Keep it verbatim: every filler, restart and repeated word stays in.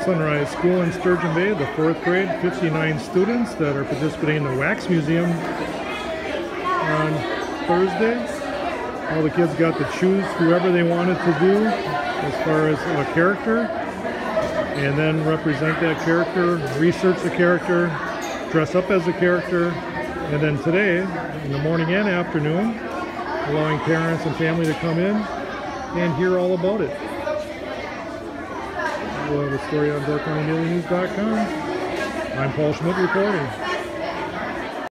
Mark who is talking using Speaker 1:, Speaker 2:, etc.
Speaker 1: Sunrise School in Sturgeon Bay, the fourth grade, fifty-nine students that are participating in the Wax Museum on Thursday. All the kids got to choose whoever they wanted to do as far as a character, and then represent that character, research the character, dress up as a character, and then today, in the morning and afternoon, allowing parents and family to come in and hear all about it. We'll have a story on Door County Daily News dot com. I'm Paul Schmidt reporting.